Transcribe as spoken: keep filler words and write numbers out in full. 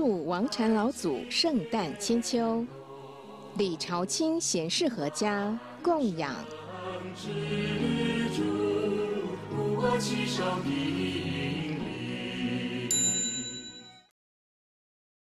祝王禅老祖圣诞千秋，李朝清贤士合家供养。 不过其上的